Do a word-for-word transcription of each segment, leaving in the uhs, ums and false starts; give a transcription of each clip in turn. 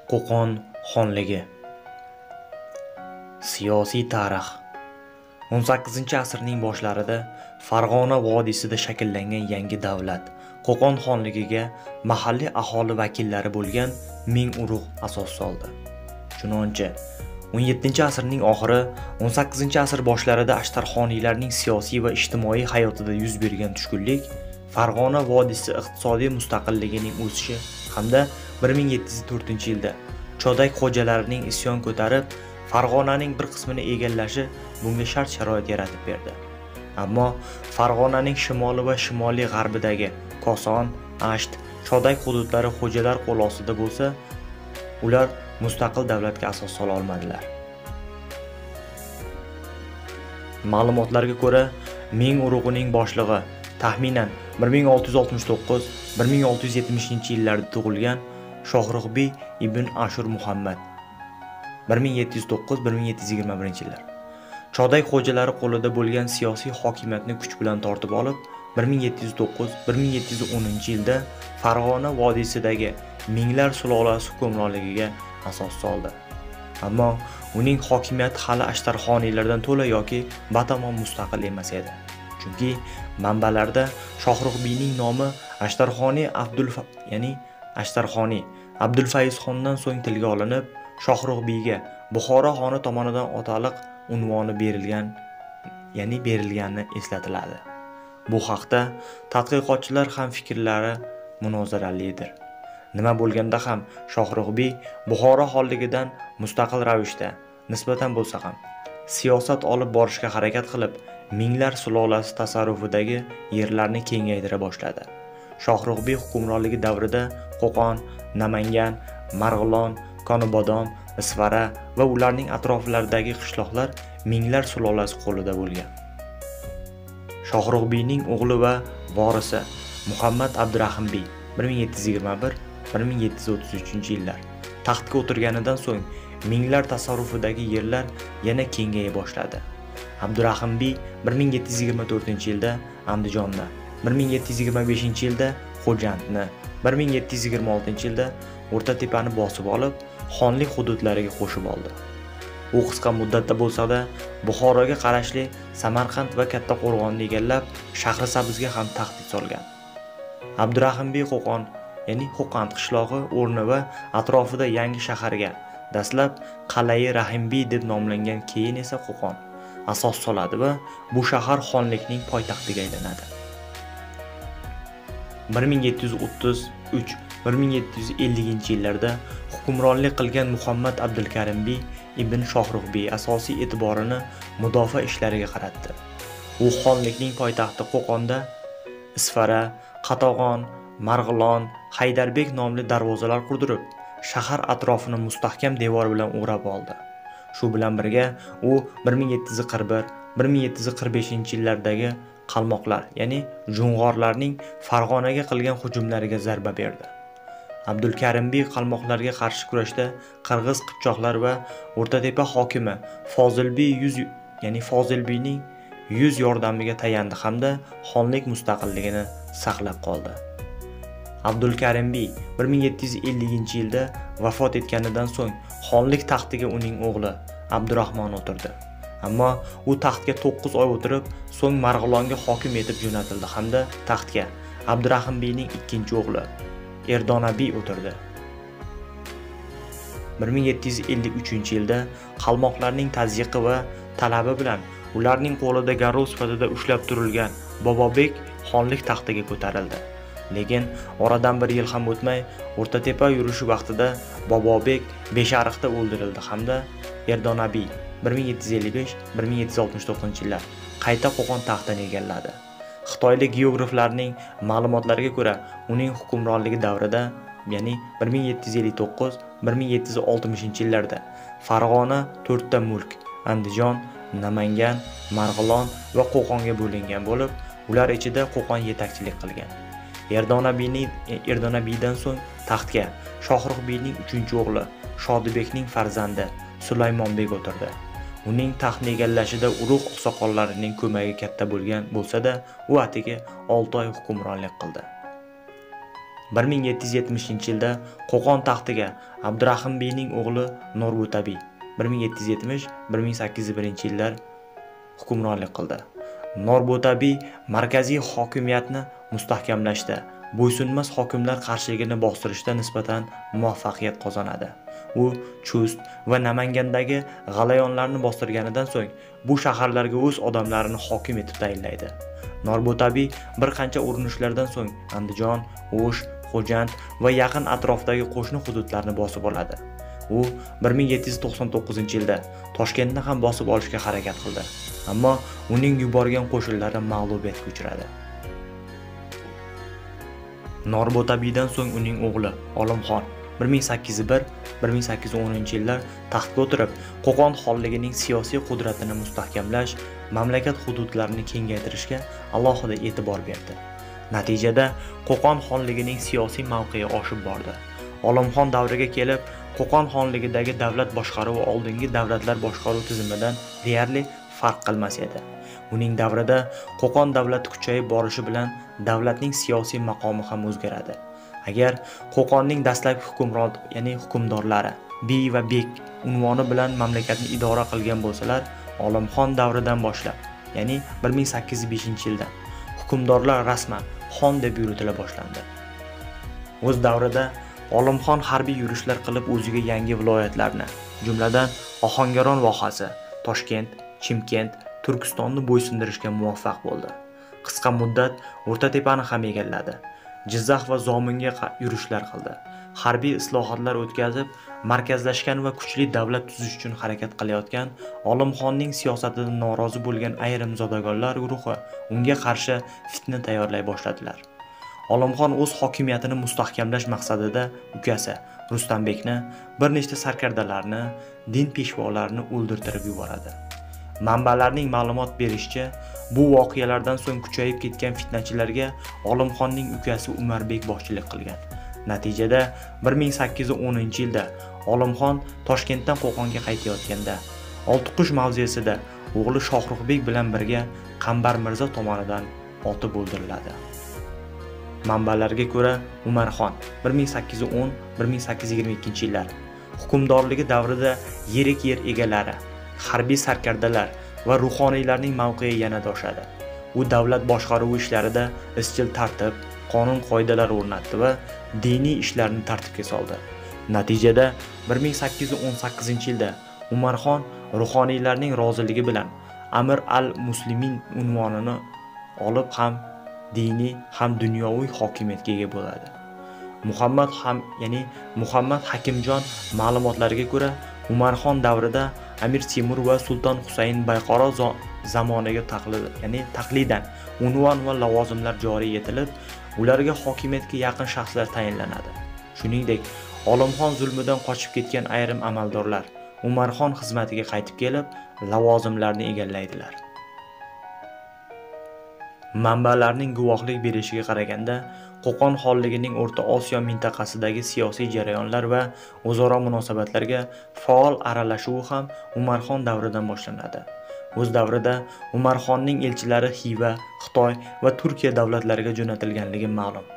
Qo'qon xonligi. Siyosiy tarix. o'n sakkizinchi asrning boshlarida Farg'ona vodiysida shakllangan yangi davlat Qo'qon xonligiga mahalliy aholi vakillari bo'lgan Ming Urug' asos soldi. Chunonchi o'n yettinchi asrning oxiri, o'n sakkizinchi asr boshlarida Ashtarxoniylarning siyosiy va ijtimoiy hayotida yuz bergan tushkunlik Farg'ona vodiysi iqtisodiy mustaqilligining o'sishi hamda bir ming yetti yuz to'rtinchi yilda Chodak xo'jalarining isyon ko'tarib Farg'onaning bir qismini egallashi bunga shart-sharoit yaratib berdi. Ammo Farg'onaning shimoli va shimoliy g'arbidagi Koson, Asht, Chodak hududlari xo'jalar qo'l ostida bo'lsa, ular mustaqil davlatga asos sola olmadilar. Ma'lumotlarga ko'ra, Ming Urug'ining boshlig'i taxminan bir ming olti yuz oltmish to'qqiz - bir ming olti yuz yetmishinchi yillarda tug'ilgan Shohruxbiy ibn Ashur Muhammad bir ming yetti yuz to'qqiz - bir ming yetti yuz yigirma birinchi yillar Chodak xo'jalari qo'lida bo'lgan siyosiy hokimiyatni kuch bilan tortib olib, bir ming yetti yuz to'qqiz - bir ming yetti yuz o'ninchi yilda Farg'ona vodiysidagi Minglar sulolasi hukmronligiga asos soldi. Ammo uning hokimiyati hali Ashtarxoniylardan to'la yoki batamom mustaqil emas edi. Chunki manbalarda Shohruxbiyning nomi Ashtarxoniy Abdul ya'ni Ashtarxoniy Abdulfayzxondan so'ng tilga olinib, Shohruxbiyga Buxoro xoni tomonidan otaliq unvoni berilgan, ya'ni berilgani eslatiladi. Bu haqda tadqiqotchilar ham fikrlari munozaralidir. Nima bo'lganda ham Shohruxbiy Buxoro xonligidan mustaqil ravishda nisbatan bo'lsa ham siyosat olib borishga harakat qilib, Minglar sulolasi tasarrufidagi yerlarni kengaytira boshladi. Shohruxbiy hukmronligi davrida Qo'qon, Namangan, Marg'ilon, Konibodom, Isfara va ularning atroflaridagi qishloqlar Minglar sulolasi qo'lida bo'lgan. Shohruxbiyning o'g'li va vorisi Muhammad Abdurahimbiy bir ming yetti yuz yigirma bir - bir ming yetti yuz o'ttiz uchinchi yillar taxtga o'tirganidan so'ng Minglar tasarrufidagi yerlar yana kengaya boshladi. Abdurahimbiy bir ming yetti yuz yigirma to'rtinchi yilda Andijonni, bir ming yetti yuz yigirma beshinchi yilda Xo'jandni, bir ming yetti yuz yigirma oltinchi yilda O'rta-Tepani bosib olib, xonlik hududlariga qo'shib oldi. U qisqa muddatda bo'lsa-da, Buxoroga qarashli Samarqand va Kattaqo'rg'onni egallab, Shahrisabzga ham tahdid solgan. Abdurahimbiy Qo'qon, ya'ni Xo'qand qishlog'i o'rni va atrofida yangi shaharga, dastlab Qal'ai Rahimbiy deb nomlangan, keyin esa Qo'qon asos soladi va bu shahar xonlikning poytaxtiga aylanadi. bir ming yetti yuz o'ttiz uch - bir ming yetti yuz ellinchi yillarda hukmronlik qilgan Muhammad Abdulkarimbiy ibn Shohruxbiy asosiy e'tiborini mudofaa ishlariga qaratdi. U xonlikning poytaxti Qo'qonda Isfara, Qatag'on, Marg'ilon, Haydarbek nomli darvozalar qurdirib, shahar atrofini mustahkam devor bilan o'rab oldi. Shu bilan birga u bir ming yetti yuz qirq bir - bir ming yetti yuz qirq beshinchi yillardagi qalmoqlar, ya'ni Jung'orlarning Farg'onaga qilgan hujumlariga zarba berdi. Abdulkarimbiy qalmoqlarga qarshi kurashda Qirg'iz qipchoqlar va O'rta-Tepa hokimi Fozilbiy yuz, ya'ni Fozilbiyning yuz yordamiga tayandi hamda xonlik mustaqilligini saqlab qoldi. Abdulkarimbiy bir ming yetti yuz ellinchi yilda vafot etganidan so'ng xonlik taxtiga uning o'g'li Abdurahmon o'tirdi. Ammo u taxtga to'qqiz oy o'tirib, so'ng Marg'ilonga hokim etib jo'natildi hamda taxtga Abdurahimbiyning ikkinchi o'g'li Erdonabiy o'tirdi. bir ming yetti yuz ellik uchinchi yilda qalmoqlarning tazyiqi va talabi bilan ularning qo'lida garov sifatida ushlab turilgan Bobobek xonlik taxtiga ko'tarildi. Lekin oradan bir yil ham o'tmay, O'rta-Tepa yurishi vaqtida Bobobek Beshariqda o'ldirildi hamda Erdonabiy bir ming yetti yuz ellik besh - bir ming yetti yuz oltmish to'qqizinchi yillar qayta Qo'qon taxtini egalladi. Xitoylik geograflarning ma'lumotlariga ko'ra, uning hukmronligi davrida, ya'ni bir ming yetti yuz ellik to'qqiz - bir ming yetti yuz oltmishinchi yillarda Farg'ona to'rtta mulk – Andijon, Namangan, Marg'ilon va Qo'qonga bo'lingan bo'lib, ular ichida Qo'qon yetakchilik qilgan. Erdonabiyning Erdonabiydan so'ng taxtga Shohruxbiyning uchinchi o'g'li Shodibekning farzandi Sulaymonbek o'tirdi. Uning taxtni egallashida urug' oqsoqollarining ko'magi katta bo'lgan bo'lsa-da, u atigi olti oy hukmronlik qildi. bir ming yetti yuz yetmishinchi yilda Qo'qon taxtiga Abdurahim beyning o'g'li Norbo'tabiy bir ming yetti yuz yetmish - bir ming sakkiz yuz birinchi yillar hukmronlik qildi. Norbo'tabiy markaziy hokimiyatni mustahkamlashda, bo'ysunmas hokimlar qarshiligini bostirishda nisbatan muvaffaqiyat qozonadi. U Chust va Namangandagi g'alayonlarni bostirganidan so'ng bu shaharlarga o'z odamlarini hokim etib tayinlaydi. Norbo'tabiy bir qancha urinishlardan so'ng Andijon, O'sh, Xo'jand va yaqin atrofdagi qo'shni hududlarni bosib oladi. U bir ming yetti yuz to'qson to'qqizinchi yilda Toshkentni ham bosib olishga harakat qildi, ammo uning yuborgan qo'shinlari mag'lubiyatga uchradi. Norbo'tabiydan so'ng uning o'g'li Olimxon bir ming sakkiz yuz bir - bir ming sakkiz yuz o'ninchi yillar taxtga o'tirib, Qo'qon xonligining siyosiy qudratini mustahkamlash, mamlakat hududlarini kengaytirishga alohida e'tibor berdi. Natijada Qo'qon xonligining siyosiy mavqei oshib bordi. Olimxon davriga kelib, Qo'qon xonligidagi davlat boshqaruvi oldingi davlatlar boshqaruv tizimidan deyarli farq qilmas edi. Uning davrida Qo'qon davlati kuchayib borishi bilan davlatning siyosiy maqomi ham o'zgaradi. Agar Qo'qonning dastlabki hukmron, ya'ni hukmdorlari bey va bek unvoni bilan mamlakatni idora qilgan bo'lsalar, Olimxon davridan boshlab, ya'ni bir ming sakkiz yuz beshinchi yildan hukmdorlar rasman xon deb yuritila boshlandi. O'z davrida Olimxon harbiy yurishlar qilib o'ziga yangi viloyatlarni, jumladan Ohangaron vohasi, Toshkent, Chimkent, Turkistonni bo'ysundirishga muvaffaq bo'ldi. Qisqa muddat O'rta tepani ham egalladi. Jizzax va Zominga yurishlar qildi. Harbiy islohotlar o'tkazib, markazlashgan va kuchli davlat tuzish uchun harakat qilayotgan Olimxonning siyosatidan norozi bo'lgan ayrim zodagonlar guruhi unga qarshi fitna tayyorlay boshladilar. Olimxon o'z hokimiyatini mustahkamlash maqsadida ukasi Rustambekni, bir nechta sarkardalarni, din peshvolarini o'ldirtirib yuboradi. Manbalarning ma'lumot berishicha, bu voqealardan so'ng kuchayib ketgan fitnachilarga Olimxonning ukasi Umarbek boshchilik qilgan. Natijada bir ming sakkiz yuz o'ninchi yilda Olimxon Toshkentdan Qo'qonga qaytayotganda Oltiqush mavzesida o'g'li Shohruxbek bilan birga Qambar Mirzo tomonidan otib o'ldiriladi. Manbalarga ko'ra, Umarxon bir ming sakkiz yuz o'n - bir ming sakkiz yuz yigirma ikkinchi yillar hukmdorligi davrida yirik yer egalari, harbiy sarkardalar va ruhoniylarning mavqei yanada oshadi. U davlat boshqaruvi ishlarida izchil tartib, qonun-qoidalar o'rnatdi va diniy ishlarni tartibga soldi. Natijada bir ming sakkiz yuz o'n sakkizinchi yilda Umarxon ruhoniylarning roziligi bilan Amir al-Muslimin unvonini olib ham diniy ham dunyoviy hokimiyatga ega bo'ladi. Muhammad ham, ya'ni Muhammad Hakimjon ma'lumotlariga ko'ra, Umarxon davrida Amir Temur va Sulton Husayn Bayqaro zamoniga taqlid, ya'ni taqlidan unvon va lavozimlar joriy etilib, ularga hokimiyatga yaqin shaxslar tayinlanadi. Shuningdek, Olimxon zulmidan qochib ketgan ayrim amaldorlar Umarxon xizmatiga qaytib kelib, lavozimlarni egallaydilar. Manbalarning guvohlik berishiga qaraganda, Qo'qon xonligining O'rta Osiyo mintaqasidagi siyosiy jarayonlar va o'zaro munosabatlarga faol aralashuvi ham Umarxon davridan boshlanadi. O'z davrida Umarxonning elchilari Xiva, Xitoy va Turkiya davlatlariga jo'natilganligi ma'lum.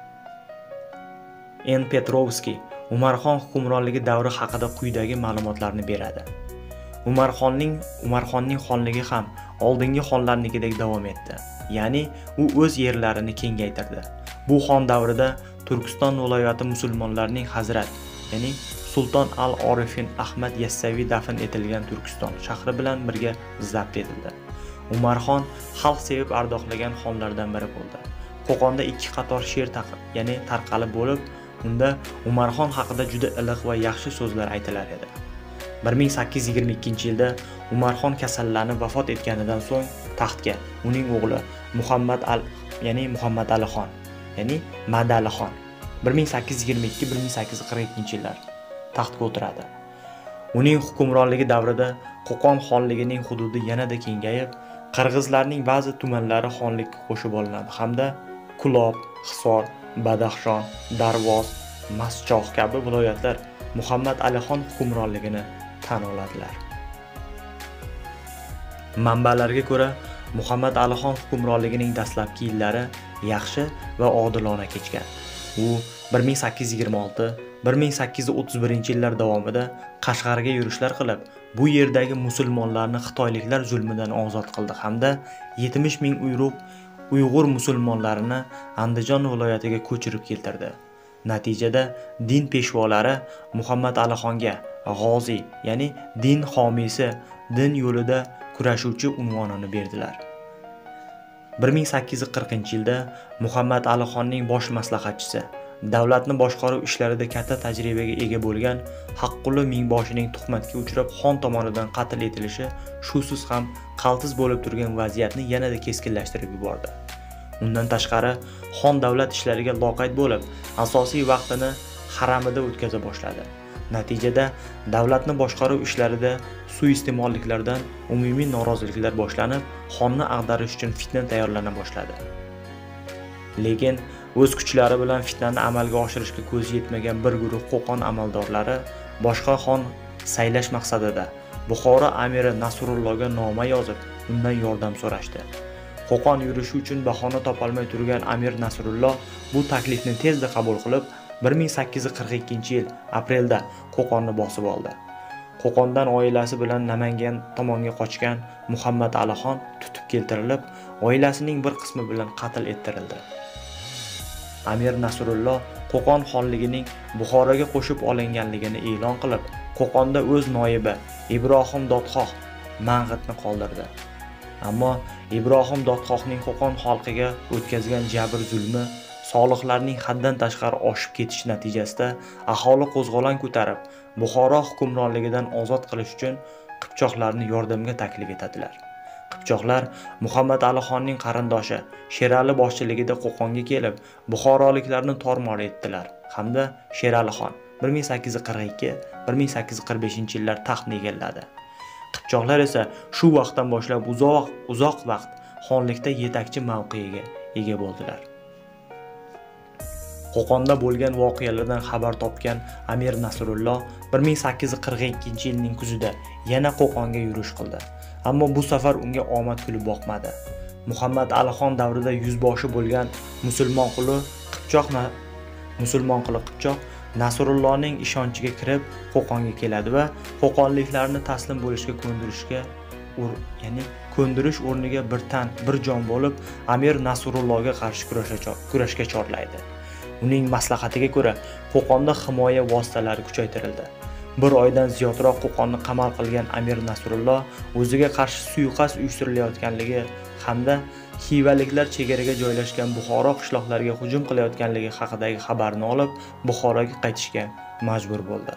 En Petrovskiy Umarxon hukmronligi davri haqida quyidagi ma'lumotlarni beradi. Umarxonning Umarxonning xonligi ham oldingi xonlarnikidek davom etdi. Ya'ni u o'z yerlarini kengaytirdi. Bu xon davrida Turkiston viloyati musulmonlarining Hazrat, ya'ni Sulton al-Orifin Ahmad Yassaviy dafn etilgan Turkiston shahri bilan birga zabt etildi. Umarxon xalq sevib ardoqlagan xonlardan biri bo'ldi. Qo'qonda ikki qator she'r taqib, ya'ni tarqalib bo'lib, unda Umarxon haqida juda iliq va yaxshi so'zlar aytilar edi. bir ming sakkiz yuz yigirma ikkinchi yilda Umarxon kasallanib vafot etganidan so'ng taxtga uning o'g'li Muhammad al, ya'ni Muhammad Alixon, ya'ni Madalixon bir ming sakkiz yuz yigirma ikki - bir ming sakkiz yuz qirq ikkinchi yillar taxtga o'tiradi. Uning hukmronligi davrida Qo'qon xonligining hududi yanada kengayib, qirg'izlarning ba'zi tumanlari xonlikka qo'shib olinadi hamda Kulob, Hisor, Badaxshon, Darvoz, Maschoq kabi viloyatlar Muhammad Alixon hukmronligini tan oladilar. Manbalarga ko'ra, Muhammad Alixon hukmronligining dastlabki yillari yaxshi va odilona kechgan. U bir ming sakkiz yuz yigirma olti bir ming sakkiz yuz o'ttiz birinchi yillar davomida Qashqarga yurishlar qilib, bu yerdagi musulmonlarni xitoyliklar zulmidan ozod qildi hamda yetmish ming Uyg'ur Uyg'ur musulmonlarini Andijon viloyatiga ko'chirib keltirdi. Natijada din peshvolari Muhammad Alixonga g'ozi, ya'ni din homiysi, din yo'lida kurashuvchi unvonini berdilar. bir ming sakkiz yuz qirqinchi yilda Muhammad Alixonning bosh maslahatchisi, davlatni boshqaruv ishlarida katta tajribaga ega bo'lgan Haqqullo Mingboshining tuhmatga uchrab xon tomonidan qatl etilishi shusiz ham qaltis bo'lib turgan vaziyatni yanada keskinlashtirib yubordi. Undan tashqari, xon davlat ishlariga loqayd bo'lib, asosiy vaqtini haramida o'tkaza boshladi. Natijada davlatni boshqaruv ishlarida suiiste'molliklardan umumiy noroziliklar boshlanib, xonni ag'darish uchun fitna tayyorlana boshladi. Lekin o'z kuchlari bilan fitnani amalga oshirishga ko'zi yetmagan bir guruh Qo'qon amaldorlari boshqa xon saylash maqsadida Buxoro amiri Nasrullohga noma yozib, undan yordam so'rashdi. Qo'qon yurishi uchun bahona topolmay turgan amir Nasrulloh bu taklifni tezda qabul qilib, bir ming sakkiz yuz qirq ikkinchi yil aprelda Qo'qonni bosib oldi. Qo'qondan oilasi bilan Namangan tomonga qochgan Muhammad Alixon tutib keltirilib, oilasining bir qismi bilan qatl ettirildi. Amir Nasrulloh Qo'qon xonligining Buxoroga qo'shib olinganligini e'lon qilib, Qo'qonda o'z noibi Ibrohim Dodxoh Mang'itni qoldirdi. Ammo Ibrohim Dodxohning Qo'qon xalqiga o'tkazgan jabr zulmi, soliqlarning haddan tashqari oshib ketish natijasida aholi qo'zg'olon ko'tarib, Buxoro hukmronligidan ozod qilish uchun Qipchoqlarni yordamga taklif etadilar. Qipchoqlar Muhammad Alixonning qarindoshi Sherali boshchiligida Qo'qonga kelib, buxoroliklarni tormor etdilar hamda Sheralixon bir ming sakkiz yuz qirq ikki bir ming sakkiz yuz qirq beshinchi yillar taxtni egalladi. Qipchoqlar esa shu vaqtdan boshlab uzoq uzoq vaqt xonlikda yetakchi mavqega ega bo'ldilar. Qo'qonda bo'lgan voqealardan xabar topgan Amir Nasrulloh bir ming sakkiz yuz qirq ikkinchi yilning kuzida yana Qo'qonga yurish qildi. Ammo bu safar unga omad kulib boqmadi. Muhammad Alixon davrida yuzboshi bo'lgan musulmon quli Qipchoq musulmon quli Qipchoq Nasrullohning ishonchiga kirib Qo'qonga keladi va qo'qonliklarni taslim bo'lishga ko'ndirishga, ya'ni ko'ndirish o'rniga bir tan, bir jon bo'lib Amir Nasrullohga qarshi kurashga chorlaydi. Uning maslahatiga ko'ra Qo'qonda himoya vositalari kuchaytirildi. Bir oydan ziyodroq Qo'qonni qamal qilgan Amir Nasrulloh o'ziga qarshi suiqasd uyushtirilayotganligi hamda xivaliklar chegaraga joylashgan Buxoro qishloqlariga hujum qilayotganligi haqidagi xabarni olib, Buxoroga qaytishga majbur bo'ldi.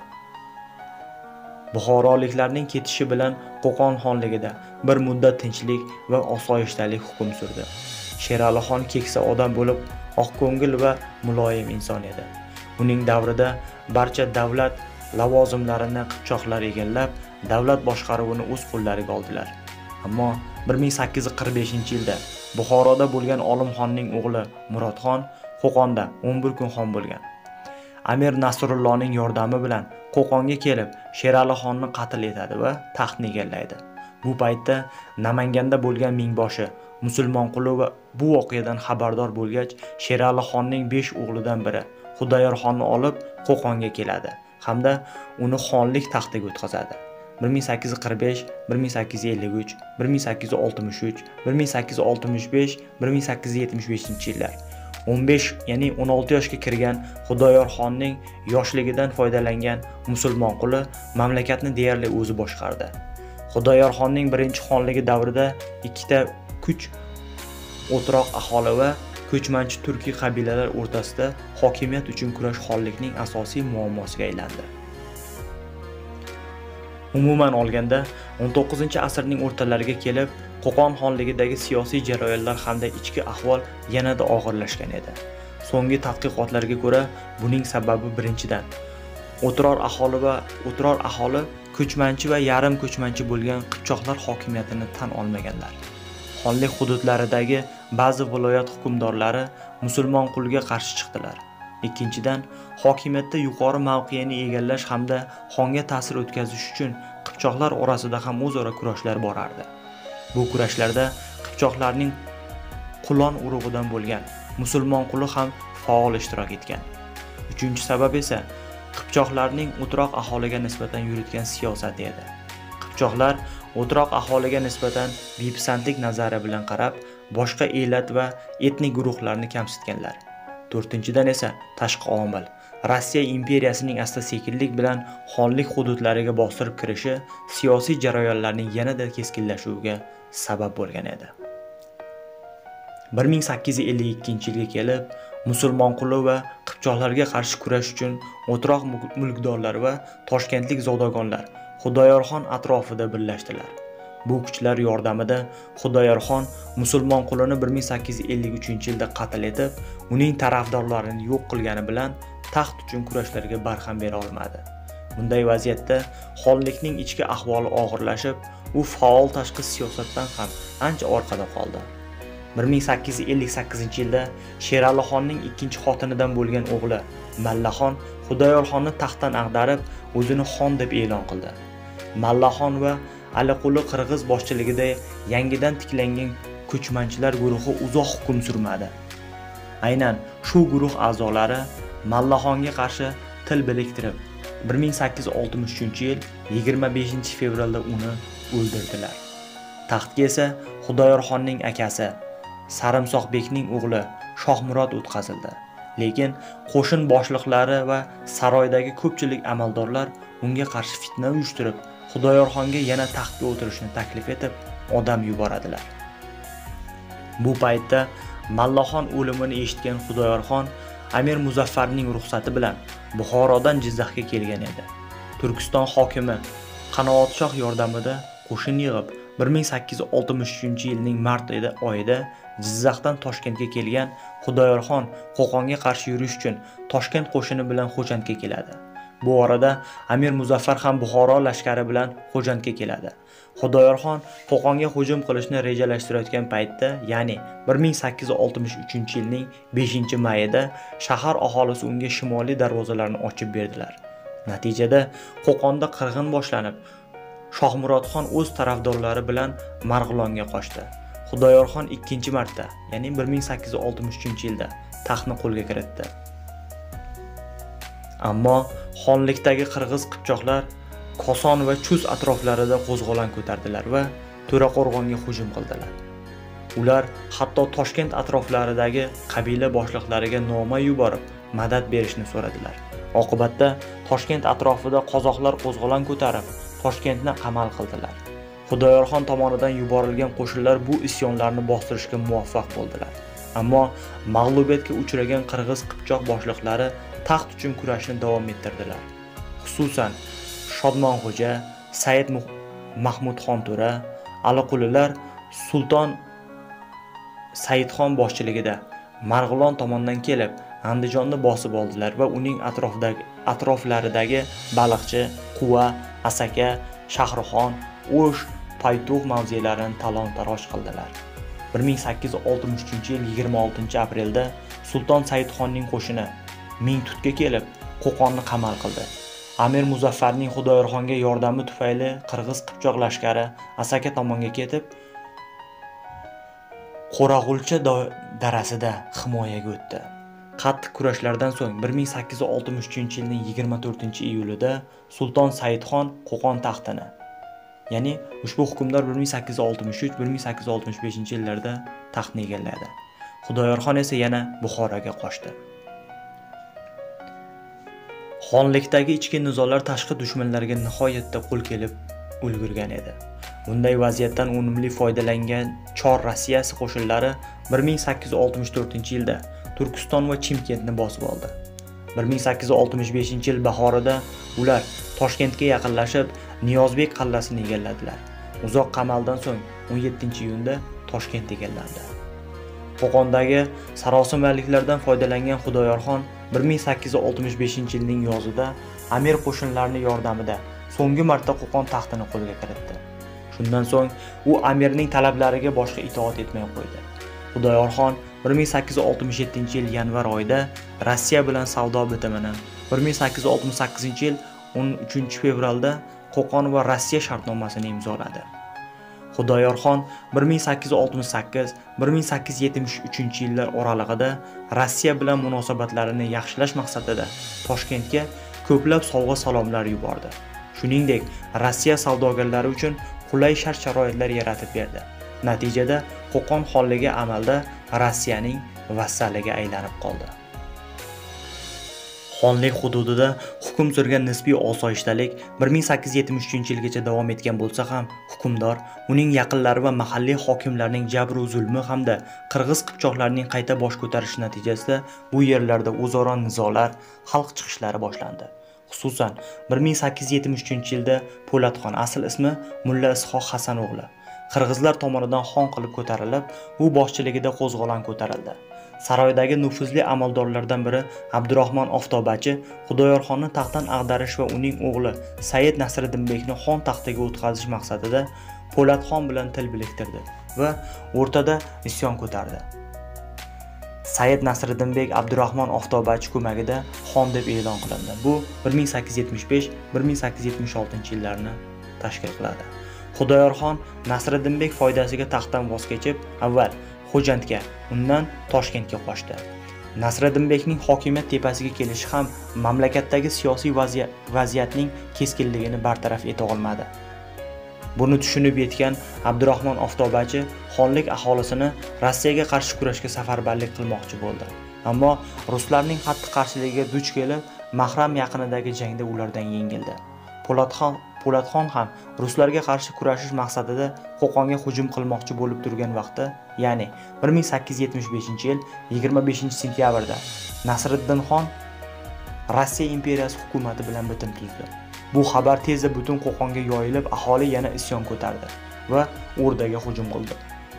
Buxoroliklarning ketishi bilan Qo'qon xonligida bir muddat tinchlik va osoyishtalik hukm surdi. Sheralixon keksa odam bo'lib, oqko'ngil va muloyim inson edi. Uning davrida barcha davlat lavozimlarini Qipchoqlar egallab, davlat boshqaruvini o'z qo'llariga oldilar. Ammo bir ming sakkiz yuz qirq beshinchi yilda Buxoroda bo'lgan Olimxonning o'g'li Murodxon Qo'qonda o'n bir kun xon bo'lgan. Amir Nasrullohning yordami bilan Qo'qonga kelib, Sheralixonni qatl etadi va taxtni egallaydi. Bu paytda Namanganda bo'lgan Mingboshi musulmon quli va bu voqeadan xabardor bo'lgach, Sheralixonning besh o'g'lidan biri Xudoyorxonni olib Qo'qonga keladi hamda uni xonlik taxtiga o'tkazadi. bir ming sakkiz yuz qirq besh, bir ming sakkiz yuz ellik uch, bir ming sakkiz yuz oltmish uch, bir ming sakkiz yuz oltmish besh, bir ming sakkiz yuz yetmish beshinchi yillar. o'n besh, ya'ni o'n olti yoshga kirgan Xudoyorxonning yoshligidan foydalangan musulmon quli mamlakatni deyarli o'zi boshqardi. Xudoyorxonning birinchi xonligi davrida ikkita kuch o'tiroq aholi va ko'chmanchi turkiy qabilalar o'rtasida hokimiyat uchun kurash xonlikning asosiy muammosiga aylandi. Umuman olganda, o'n to'qqizinchi asrning o'rtalariga kelib, Qo'qon xonligidagi siyosiy jarayonlar hamda ichki ahvol yanada og'irlashgan edi. So'nggi tadqiqotlarga ko'ra, buning sababi birinchidan, o'tiror aholi va o'tiror aholi ko'chmanchi va yarim ko'chmanchi bo'lgan Qipchoqlar hokimiyatini tan olmaganlar. Xonlik hududlaridagi ba'zi viloyat hukmdorlari musulmon qulga qarshi chiqdilar. Ikkinchidan, hokimiyatda yuqori mavqeni egallash hamda xonga ta'sir o'tkazish uchun Qipchoqlar orasida ham o'zaro kurashlar borardi. Bu kurashlarda Qipchoqlarning Qulon urug'idan bo'lgan musulmon quli ham faol ishtirok etgan. Uchinchi sabab esa Qipchoqlarning o'troq aholiga nisbatan yuritgan siyosati edi. Qipchoqlar o'troq aholiga nisbatan bepisandlik nazari bilan qarab, boshqa elat va etnik guruhlarni kamsitganlar. To'rtinchidan esa tashqi omil. Rossiya imperiyasining asta-sekinlik bilan xonlik hududlariga bostirib kirishi siyosiy jarayonlarning yanada keskinlashuviga sabab bo'lgan edi. bir ming sakkiz yuz ellik ikkinchi yilga kelib, musulmon quli va qipchoqlarga qarshi kurash uchun o'troq mulkdorlar va toshkentlik zodagonlar Xudoyorxon atrofida birlashdilar. Bu kuchlar yordamida Xudoyorxon musulmon qulini bir ming sakkiz yuz ellik uchinchi yilda qatl etib, uning tarafdorlarini yo'q qilgani bilan taxt uchun kurashlarga barham bera olmadi. Bunday vaziyatda xonlikning ichki ahvoli og'irlashib, u faol tashqi siyosatdan ham ancha orqada qoldi. bir ming sakkiz yuz ellik sakkizinchi yilda Sheralixonning ikkinchi xotinidan bo'lgan o'g'li Mallaxon Xudoyorxonni taxtdan ag'darib, o'zini xon deb e'lon qildi. Mallaxon va Aliquli Qirg'iz boshchiligida yangidan tiklangan ko'chmanchilar guruhi uzoq hukm surmadi. Aynan shu guruh a'zolari Mallaxonga qarshi til biriktirib, bir ming sakkiz yuz oltmish uchinchi yil yigirma beshinchi fevralda uni o'ldirdilar. Taxtga esa Xudoyorxonning akasi Sarimsoqbekning o'g'li Shohmurod o'tkazildi. Lekin qo'shin boshliqlari va saroydagi ko'pchilik amaldorlar unga qarshi fitna uyushtirib, Xudoyorxonga yana taxtga o'tirishni taklif etib, odam yuboradilar. Bu paytda Mallaxon o'limini eshitgan Xudoyorxon Amir Muzaffarning ruxsati bilan Buxorodan Jizzaxga kelgan edi. Turkiston hokimi Qanoatshoh yordamida qo'shin yig'ib, bir ming sakkiz yuz oltmish uchinchi yilning mart oyida Jizzaxdan Toshkentga kelgan Xudoyorxon Qo'qonga qarshi yurish uchun Toshkent qo'shini bilan Xo'jandga keladi. Bu orada Amir Muzaffar ham Buxoro lashkari bilan Xo'jandga keladi. Xudoyorxon Qo'qonga hujum qilishni rejalashtirayotgan paytda, ya'ni bir ming sakkiz yuz oltmish uchinchi yilning beshinchi mayida shahar aholisi unga shimoliy darvozalarni ochib berdilar. Natijada Qo'qonda qirg'in boshlanib, Shohmurodxon o'z tarafdorlari bilan Marg'ilonga qochdi. Xudoyorxon ikkinchi marta, ya'ni bir ming sakkiz yuz oltmish uchinchi yilda taxtni qo'lga kiritdi. Ammo xonlikdagi qirg'iz qipchoqlar Koson va Chus atroflarida qo'zg'olon ko'tardilar va To'raqo'rg'onga hujum qildilar. Ular hatto Toshkent atroflaridagi qabila boshliqlariga noma yuborib, madad berishni so'radilar. Oqibatda Toshkent atrofida qozoqlar qo'zg'olon ko'tarib, Toshkentni qamal qildilar. Xudoyorxon tomonidan yuborilgan qo'shinlar bu isyonlarni bostirishga muvaffaq bo'ldilar. Ammo mag'lubiyatga uchragan qirg'iz qipchoq boshliqlari taxt uchun kurashni davom ettirdilar. Xususan, Shodmonxo'ja, Said Mahmudxon To'ra, Aliqulilar Sulton Saidxon boshchiligida Marg'ilon tomondan kelib, Andijonni bosib oldilar va uning atrofidagi atroflaridagi Baliqchi, Quva, Asaka, Shahrixon, O'sh, Paytug' mavzelarini talon-taroj qildilar. bir ming sakkiz yuz oltmish uchinchi yil yigirma oltinchi aprelda Sulton Saidxonning qo'shini Mingtutga kelib, Qo'qonni qamal qildi. Amir Muzaffarning Xudoyorxonga yordami tufayli qirg'iz qipchoq lashkari Asaka tomonga ketib, Qo'rag'ulcha darasida himoyaga o'tdi. Qattiq kurashlardan so'ng bir ming sakkiz yuz oltmish uchinchi yilning yigirma to'rtinchi iyulida Sulton Saidxon Qo'qon taxtini, ya'ni ushbu hukmdor bir ming sakkiz yuz oltmish uch bir ming sakkiz yuz oltmish beshinchi yillarda taxtni egalladi. Xudoyorxon esa yana Buxoroga qochdi. Xonlikdagi ichki nizolar tashqi dushmanlarga nihoyatda qo'l kelib ulgurgan edi. Bunday vaziyatdan unumli foydalangan Chor Rossiyasi qo'shinlari bir ming sakkiz yuz oltmish to'rtinchi yilda Turkiston va Chimkentni bosib oldi. bir ming sakkiz yuz oltmish beshinchi yil bahorida ular Toshkentga yaqinlashib, Niyozbek qal'asini egalladilar. Uzoq qamaldan so'ng o'n yettinchi iyunda Toshkent egallandi. Qo'qondagi sarosimaliklardan foydalangan Xudoyorxon bir ming sakkiz yuz oltmish beshinchi yilning yozida Amir qo'shinlarining yordamida so'nggi marta Qo'qon taxtini qo'lga kiritdi. Shundan so'ng u Amirning talablariga boshqa itoat etmay qo'ydi. Xudoyorxon bir ming sakkiz yuz oltmish yettinchi yil yanvar oyida Rossiya bilan savdo bitimini, bir ming sakkiz yuz oltmish sakkizinchi yil o'n uchinchi fevralda Qo'qon va Rossiya shartnomasini imzoladi. Xudoyorxon bir ming sakkiz yuz oltmish sakkiz - bir ming sakkiz yuz yetmish uchinchi yillar oralig'ida Rossiya bilan munosabatlarini yaxshilash maqsadida Toshkentga ko'plab sovg'a-salomlar yubordi. Shuningdek, Rossiya savdogarlari uchun qulay shart-sharoitlar yaratib berdi. Natijada Qo'qon xonligi amalda Rossiyaning vassaliga aylanib qoldi. Xonlik hududida hukm surgan nisbiy osoyishtalik bir ming sakkiz yuz yetmish uchinchi yilgacha davom etgan bo'lsa ham, hukmdor, uning yaqinlari va mahalliy hokimlarning jabr va zulmi hamda qirg'iz qipchoqlarining qayta bosh ko'tarishi natijasida bu yerlarda o'zaro nizolar, xalq chiqishlari boshlandi. Xususan, bir ming sakkiz yuz yetmish uchinchi yilda Po'latxon, asl ismi Mulla Ishoq Hasan o'g'li, qirg'izlar tomonidan xon qilib ko'tarilib, u boshchiligida qo'zg'olon ko'tarildi. Saroydagi nufuzli amaldorlardan biri Abdurahmon Oftobachi Xudoyorxonni taxtdan ag'darish va uning o'g'li Said Nasriddinbekni xon taxtiga o'tkazish maqsadida Po'latxon bilan til biriktirdi va o'rtada isyon ko'tardi. Said Nasriddinbek Abdurahmon Oftobachi ko'magida xon deb e'lon qilindi. Bu bir ming sakkiz yuz yetmish besh - bir ming sakkiz yuz yetmish oltinchi yillarni tashkil qiladi. Xudoyorxon Nasriddinbek foydasiga taxtdan voz kechib, avval Xo'jandga, undan Toshkentga qochdi. Nasriddinbekning hokimiyat tepasiga kelishi ham mamlakatdagi siyosiy vaziyatning keskinligini bartaraf eta olmadi. Buni tushunib yetgan Abdurahmon Oftobachi xonlik aholisini Rossiyaga qarshi kurashga safarbarlik qilmoqchi bo'ldi. Ammo ruslarning qattiq qarshiligiga duch kelib, Mahram yaqinidagi jangda ulardan yengildi. Po'latxon Po'latxon ham ruslarga qarshi kurashish maqsadida Qo'qonga hujum qilmoqchi bo'lib turgan vaqtda, ya'ni bir ming sakkiz yuz yetmish beshinchi yil yigirma beshinchi sentyabrda Nasriddinxon Rossiya imperiyasi hukumati bilan bitim tuzdi. Bu xabar tezda butun Qo'qonga yoyilib, aholi yana isyon ko'tardi va O'rdaga hujum qildi.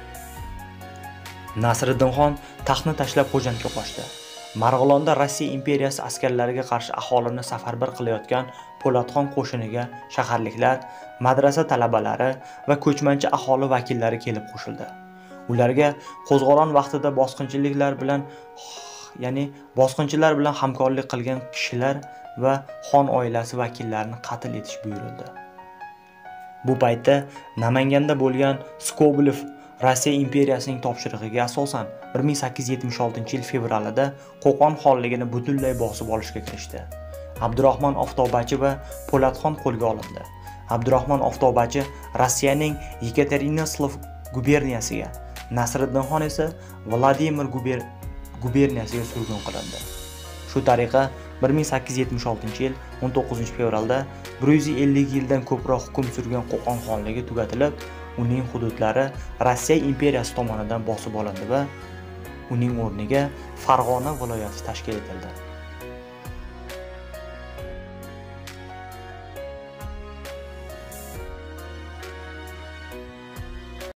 Nasriddinxon taxtni tashlab Xo'jandga qochdi. Marg'ilonda Rossiya imperiyasi askarlariga qarshi aholini safarbar qilayotgan Po'latxon qo'shiniga shaharliklar, madrasa talabalari va ko'chmanchi aholi vakillari kelib qo'shildi. Ularga qo'zg'olon vaqtida bosqinchiliklar bilan, ya'ni bosqinchilar bilan hamkorlik qilgan kishilar va xon oilasi vakillarini qatl etish buyurildi. Bu paytda Namanganda bo'lgan Skobelev Rossiya imperiyasining topshirig'iga asosan bir ming sakkiz yuz yetmish oltinchi yil fevralida Qo'qon xonligini butunlay bosib olishga kirishdi. Abdurahmon Oftobachi va Po'latxon qo'lga olindi. Abdurahmon Oftobachi Rossiyaning Yekaterinoslav guberniyasiga, Nasriddinxon esa Vladimir guberniyasiga surgun qilindi. Shu tariqa bir ming sakkiz yuz yetmish oltinchi yil o'n to'qqizinchi fevralda bir yuz ellik yildan ko'proq hukm surgan Qo'qon xonligi tugatilib, uning hududlari Rossiya imperiyasi tomonidan bosib olindi va uning o'rniga Farg'ona viloyati tashkil etildi.